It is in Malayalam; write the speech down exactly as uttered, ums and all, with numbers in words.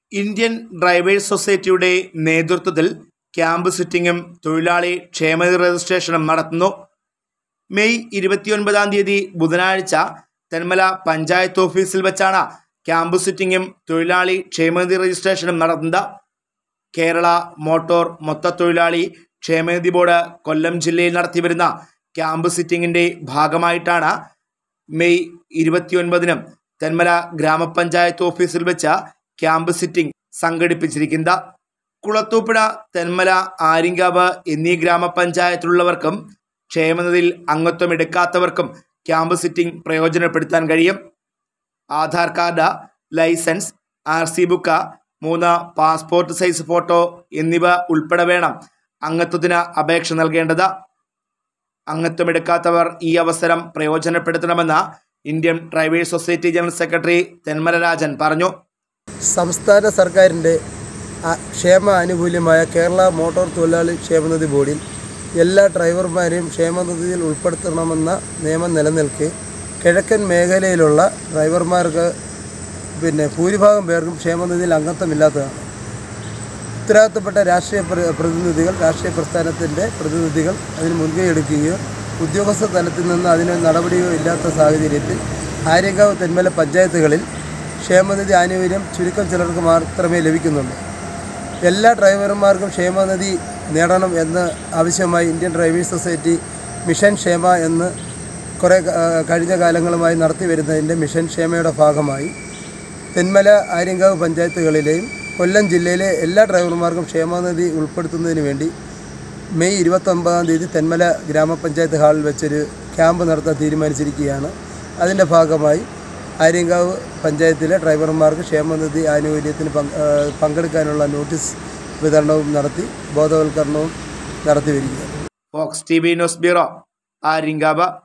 ഇന്ത്യൻ ഡ്രൈവേഴ്സ് സൊസൈറ്റിയുടെ നേതൃത്വത്തിൽ ക്യാമ്പ് സിറ്റിംഗും തൊഴിലാളി ക്ഷേമനിധി രജിസ്ട്രേഷനും നടത്തുന്നു. മെയ് ഇരുപത്തിയൊൻപതാം തീയതി ബുധനാഴ്ച തെന്മല പഞ്ചായത്ത് ഓഫീസിൽ വെച്ചാണ് ക്യാമ്പ് സിറ്റിംഗും തൊഴിലാളി ക്ഷേമനിധി രജിസ്ട്രേഷനും നടത്തുന്നത്. കേരള മോട്ടോർ മൊത്തത്തൊഴിലാളി ക്ഷേമനിധി ബോർഡ് കൊല്ലം ജില്ലയിൽ നടത്തിവരുന്ന ക്യാമ്പ് സിറ്റിംഗിൻ്റെ ഭാഗമായിട്ടാണ് മെയ് ഇരുപത്തിയൊൻപതിനും തെന്മല ഗ്രാമപഞ്ചായത്ത് ഓഫീസിൽ വെച്ച് ക്യാമ്പ് സിറ്റിംഗ് സംഘടിപ്പിച്ചിരിക്കുന്നത്. കുളത്തൂപ്പുഴ, തെന്മല, ആര്യങ്കാവ് എന്നീ ഗ്രാമപഞ്ചായത്തിലുള്ളവർക്കും ക്ഷേമനിധിയിൽ അംഗത്വം എടുക്കാത്തവർക്കും ക്യാമ്പ് സിറ്റിംഗ് പ്രയോജനപ്പെടുത്താൻ കഴിയും. Aadhaar card, licence, R C book, മൂന്ന് പാസ്പോർട്ട് സൈസ് ഫോട്ടോ എന്നിവ ഉൾപ്പെടെ വേണം അംഗത്വത്തിന് അപേക്ഷ നൽകേണ്ടത്. അംഗത്വമെടുക്കാത്തവർ ഈ അവസരം പ്രയോജനപ്പെടുത്തണമെന്ന് Indian drivers society general secretary Thenmala Rajan പറഞ്ഞു. സംസ്ഥാന സർക്കാരിൻ്റെ ക്ഷേമ ആനുകൂല്യമായ കേരള മോട്ടോർ തൊഴിലാളി ക്ഷേമനിധി ബോർഡിൽ എല്ലാ ഡ്രൈവർമാരെയും ക്ഷേമനിധിയിൽ ഉൾപ്പെടുത്തണമെന്ന നിയമം നിലനിൽക്കെ കിഴക്കൻ മേഖലയിലുള്ള ഡ്രൈവർമാർക്ക് പിന്നെ ഭൂരിഭാഗം പേർക്കും ക്ഷേമനിധിയിൽ അംഗത്വമില്ലാത്തതാണ്. ഉത്തരവാദിത്തപ്പെട്ട രാഷ്ട്രീയ പ്രതിനിധികൾ രാഷ്ട്രീയ പ്രസ്ഥാനത്തിൻ്റെ പ്രതിനിധികൾ അതിന് മുൻകൈ എടുക്കുകയോ ഉദ്യോഗസ്ഥ തലത്തിൽ നിന്ന് അതിന് നടപടിയോ ഇല്ലാത്ത സാഹചര്യത്തിൽ ആര്യങ്കാവ്, തെന്മല പഞ്ചായത്തുകളിൽ ക്ഷേമനിധി ആനുകൂല്യം ചുരുക്കം ചിലർക്ക് മാത്രമേ ലഭിക്കുന്നുള്ളൂ. എല്ലാ ഡ്രൈവർമാർക്കും ക്ഷേമനിധി നേടണം എന്ന് ആവശ്യമായി ഇന്ത്യൻ ഡ്രൈവേഴ്സ് സൊസൈറ്റി മിഷൻ ക്ഷേമ എന്ന് കുറേ കഴിഞ്ഞ കാലങ്ങളുമായി നടത്തി വരുന്നതിൻ്റെ മിഷൻ ക്ഷേമയുടെ ഭാഗമായി തെന്മല, ആര്യങ്കാവ് പഞ്ചായത്തുകളിലെയും കൊല്ലം ജില്ലയിലെ എല്ലാ ഡ്രൈവർമാർക്കും ക്ഷേമനിധി ഉൾപ്പെടുത്തുന്നതിന് വേണ്ടി മെയ് ഇരുപത്തൊമ്പതാം തീയതി തെന്മല ഗ്രാമപഞ്ചായത്ത് ഹാളിൽ വെച്ചൊരു ക്യാമ്പ് നടത്താൻ തീരുമാനിച്ചിരിക്കുകയാണ്. അതിൻ്റെ ഭാഗമായി ആര്യങ്കാവ് പഞ്ചായത്തിലെ ഡ്രൈവർമാർക്ക് ക്ഷേമനിധി ആനുകൂല്യത്തിന് പങ്കെടുക്കാനുള്ള നോട്ടീസ് വിതരണവും നടത്തി ബോധവൽക്കരണവും നടത്തി വരികയാണ്. Fox T V news bureau, Aryankavu.